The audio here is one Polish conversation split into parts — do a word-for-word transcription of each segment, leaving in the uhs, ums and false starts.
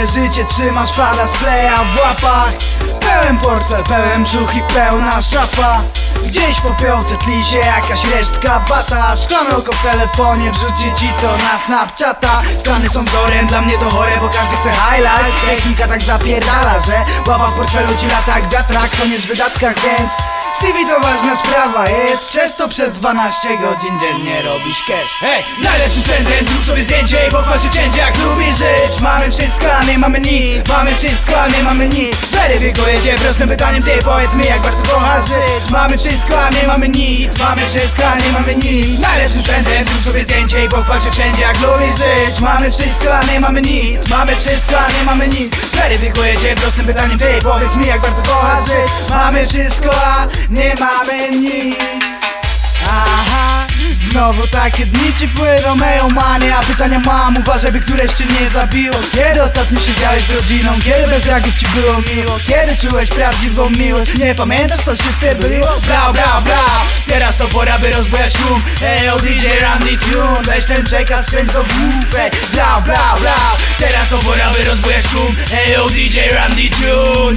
Całe życie trzymasz pada splaya w łapach. Pełen portfel, pełen brzuch i pełna szafa. Gdzieś w popiołce tli się jakaś resztka bata. Szklane oko w telefonie wrzuci ci to na Snapchata. Stany są wzorem, dla mnie to chore, bo każdy chce highlight. Technika tak zapierdala, że łapa w portfelu ci lata jak wiatrak. Koniec w wydatkach, więc C V to ważna sprawa jest. Przez to przez dwanaście godzin dziennie robisz cash. Hej, najlepszym trendem, zrób sobie zdjęcie i pochwal się wszędzie jak lubisz żyć. Mamy wszystko, a nie mamy nic. Mamy wszystko, a nie mamy nic. Weryfikuję prostym pytaniem, ty powiedz mi jak bardzo kochasz żyć. Mamy wszystko, a nie mamy nic. Mamy wszystko, a nie mamy nic. Najlepszym trendem, zrób sobie zdjęcie i pochwal się wszędzie jak lubisz żyć. Mamy wszystko, a nie mamy nic. Mamy wszystko, a nie mamy nic. Weryfikuję cię prostym pytaniem, ty powiedz mi jak bardzo kochasz żyć. Mamy wszystko, a nie mamy nic. Aha, znowu takie dni ci płyną mania. Pytania mam, uważaj by któreś cię nie zabiło. Kiedy ostatnio siedziałeś z rodziną? Kiedy bez reagów ci było miło? Kiedy czułeś prawdziwą miłość? Nie pamiętasz co się z tym było? Bla bla bla. Teraz to pora by rozbujać tłum. Ej o D J Randy Tune, weź ten przekaz kręć go w główę. Bla bla bla. Teraz to pora by rozbujać tłum. Ej o D J Randy Tune.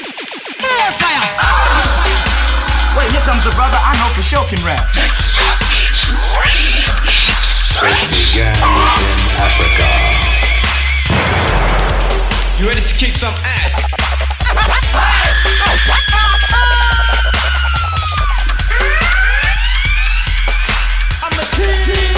Wait, here comes a brother I know for sure can rap. It began in Africa. You ready to kick some ass? I'm the king.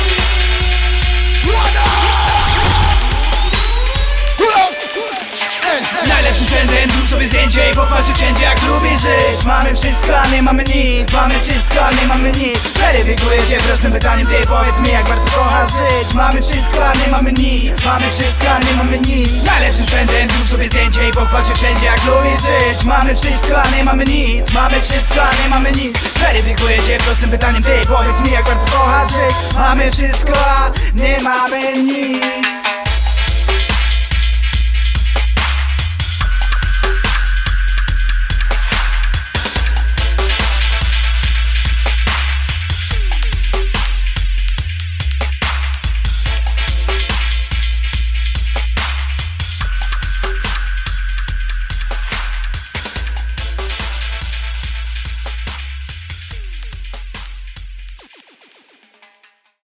Najlepszym trendem, zrób sobie zdjęcie i pochwal się wszędzie jak lubisz żyć. Mamy wszystko, a nie mamy nic. Mamy wszystko, a nie mamy nic. Weryfikuję cię prostym pytaniem, ty powiedz mi jak bardzo kochasz żyć. Mamy wszystko, a nie mamy nic. Mamy wszystko, a nie mamy nic. Najlepszym trendem, zrób sobie zdjęcie i pochwal się wszędzie jak lubisz żyć. Mamy wszystko, a nie mamy nic. Mamy wszystko, a nie mamy nic. Weryfikuję cię prostym pytaniem, ty powiedz mi jak bardzo kochasz żyć. Mamy wszystko, a nie mamy nic.